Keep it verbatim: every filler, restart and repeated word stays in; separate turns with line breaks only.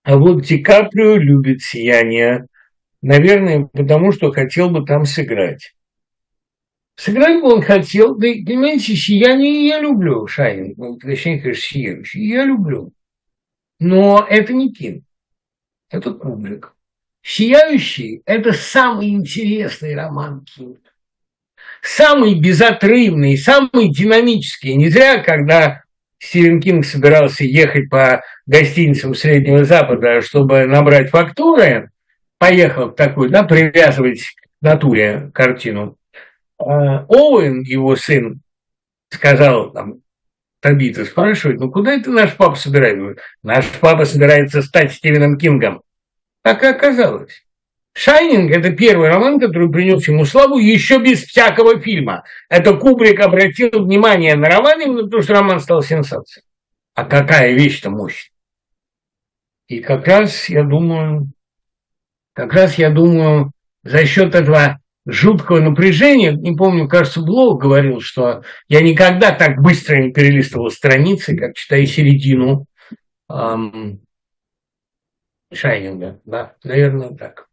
А вот Ди Каприо любит «Сияние». Наверное, потому что хотел бы там сыграть. Сыграть бы он хотел, да, понимаете, «Сияние» я люблю, «Шайнинг», ну, точнее, конечно, «Сияющий», я люблю. Но это не кино, это Кубрик. «Сияющий» – это самый интересный роман Кинга. Самый безотрывный, самый динамический. Не зря, когда Стивен Кинг собирался ехать по гостиницам Среднего Запада, чтобы набрать фактуры, поехал в такую, да, привязывать к натуре картину. Оуэн, его сын, сказал, там, Табита спрашивает, ну куда это наш папа собирается? Наш папа собирается стать Стивеном Кингом. Так и оказалось. «Шайнинг» – это первый роман, который принес ему славу еще без всякого фильма. Это Кубрик обратил внимание на роман, именно потому что роман стал сенсацией. А какая вещь-то мощная. И как раз, я думаю, как раз, я думаю, за счет этого жуткого напряжения, не помню, кажется, Блок говорил, что я никогда так быстро не перелистывал страницы, как читая середину эм, «Шайнинга». Да, наверное, так.